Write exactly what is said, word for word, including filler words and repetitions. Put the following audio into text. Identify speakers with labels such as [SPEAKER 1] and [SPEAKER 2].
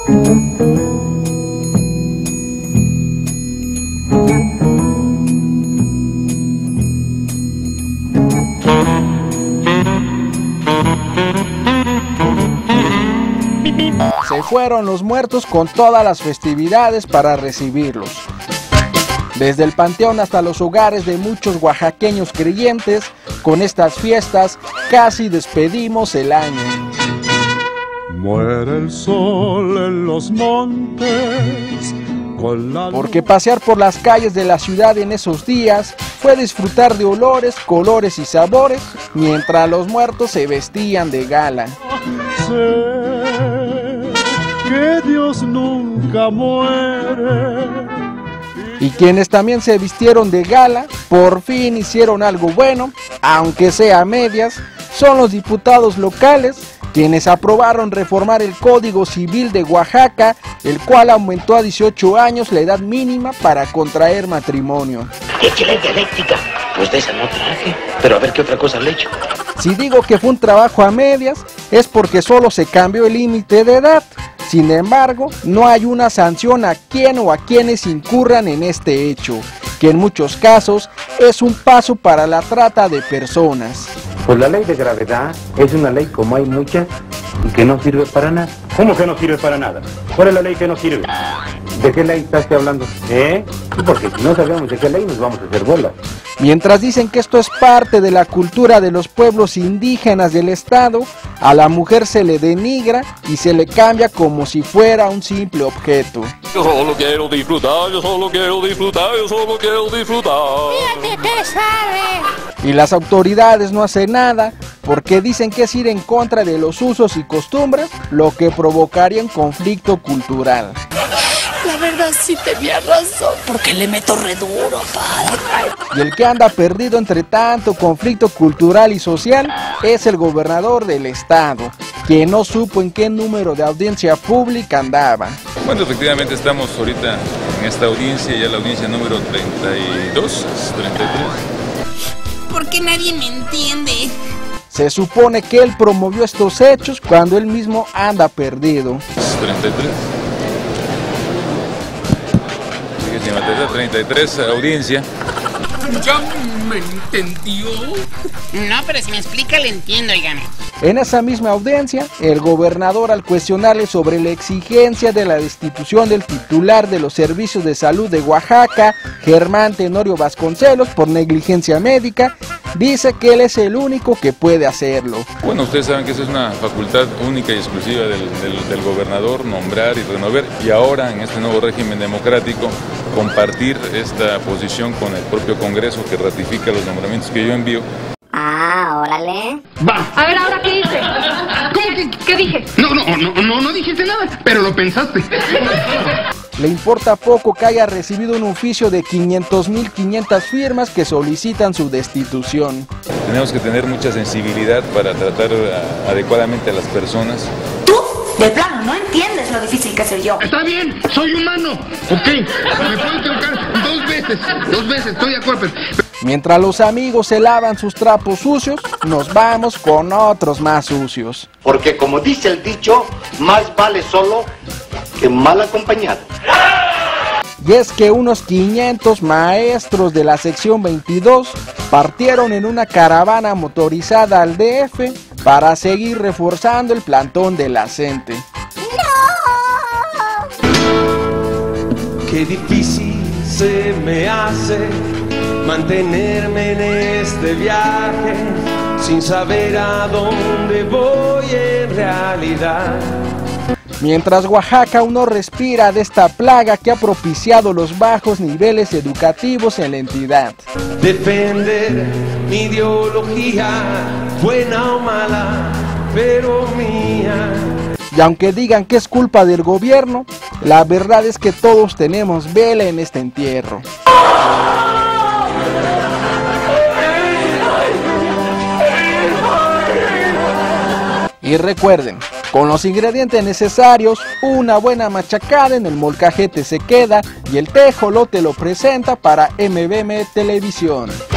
[SPEAKER 1] Se fueron los muertos con todas las festividades para recibirlos. Desde el panteón hasta los hogares de muchos oaxaqueños creyentes, con estas fiestas casi despedimos el año.
[SPEAKER 2] Muere el sol en los montes. Con la...
[SPEAKER 1] Porque pasear por las calles de la ciudad en esos días fue disfrutar de olores, colores y sabores, mientras los muertos se vestían de gala.
[SPEAKER 2] Sé que Dios nunca muere.
[SPEAKER 1] Y quienes también se vistieron de gala, por fin hicieron algo bueno, aunque sea a medias, son los diputados locales, quienes aprobaron reformar el Código Civil de Oaxaca, el cual aumentó a dieciocho años la edad mínima para contraer matrimonio.
[SPEAKER 3] ¿Qué quiere dialéctica? Pues de esa no traje, pero a ver qué otra cosa le echo.
[SPEAKER 1] Si digo que fue un trabajo a medias, es porque solo se cambió el límite de edad. Sin embargo, no hay una sanción a quien o a quienes incurran en este hecho, que en muchos casos es un paso para la trata de personas.
[SPEAKER 4] Pues la ley de gravedad es una ley como hay muchas y que no sirve para nada. ¿Cómo que no sirve para nada? ¿Cuál es la ley que no sirve? ¿De qué ley estás hablando? ¿Eh? Porque si no sabemos de qué ley nos vamos a hacer bolas.
[SPEAKER 1] Mientras dicen que esto es parte de la cultura de los pueblos indígenas del estado, a la mujer se le denigra y se le cambia como si fuera un simple objeto.
[SPEAKER 5] Yo solo quiero disfrutar, yo solo quiero disfrutar, yo solo quiero disfrutar.
[SPEAKER 6] Mira que sabe.
[SPEAKER 1] Y las autoridades no hacen nada porque dicen que es ir en contra de los usos y costumbres, lo que provocaría un conflicto cultural.
[SPEAKER 6] La verdad sí tenía razón, porque le meto re duro, padre.
[SPEAKER 1] Y el que anda perdido entre tanto conflicto cultural y social es el gobernador del estado, que no supo en qué número de audiencia pública andaba.
[SPEAKER 7] Bueno, efectivamente estamos ahorita en esta audiencia, ya la audiencia número treinta y dos, treinta y tres.
[SPEAKER 6] ¿Por qué nadie me entiende?
[SPEAKER 1] Se supone que él promovió estos hechos cuando él mismo anda perdido.
[SPEAKER 7] treinta y tres. treinta y tres, audiencia.
[SPEAKER 6] ¿Ya me entendió? No, pero si me explica le entiendo, oigan.
[SPEAKER 1] En esa misma audiencia, el gobernador, al cuestionarle sobre la exigencia de la destitución del titular de los servicios de salud de Oaxaca, Germán Tenorio Vasconcelos, por negligencia médica, dice que él es el único que puede hacerlo.
[SPEAKER 7] Bueno, ustedes saben que esa es una facultad única y exclusiva del, del, del gobernador, nombrar y renovar, y ahora en este nuevo régimen democrático, compartir esta posición con el propio Congreso que ratifica los nombramientos que yo envío.
[SPEAKER 8] Ah, órale.
[SPEAKER 9] Va.
[SPEAKER 10] A ver, ¿ahora qué hice? ¿Cómo que qué dije?
[SPEAKER 9] No, no, no, no, no dijiste nada, pero lo pensaste.
[SPEAKER 1] Le importa poco que haya recibido un oficio de quinientas mil quinientas firmas que solicitan su destitución.
[SPEAKER 7] Tenemos que tener mucha sensibilidad para tratar a, adecuadamente a las personas.
[SPEAKER 8] Tú, de plano, no entiendes lo difícil que soy yo.
[SPEAKER 9] Está bien, soy humano, ok. Me puedo equivocar dos veces, dos veces, estoy de acuerdo.
[SPEAKER 1] Mientras los amigos se lavan sus trapos sucios, nos vamos con otros más sucios.
[SPEAKER 3] Porque como dice el dicho, más vale solo que mal acompañado.
[SPEAKER 1] Y es que unos quinientos maestros de la sección veintidós partieron en una caravana motorizada al D F para seguir reforzando el plantón de la CENTE.
[SPEAKER 11] ¡No! Qué difícil se me hace mantenerme en este viaje sin saber a dónde voy en realidad.
[SPEAKER 1] Mientras Oaxaca aún no respira de esta plaga que ha propiciado los bajos niveles educativos en la entidad.
[SPEAKER 11] Defender mi ideología, buena o mala, pero mía.
[SPEAKER 1] Y aunque digan que es culpa del gobierno, la verdad es que todos tenemos vela en este entierro. Y recuerden, con los ingredientes necesarios, una buena machacada en el molcajete se queda y el tejolote lo presenta para M B M Televisión.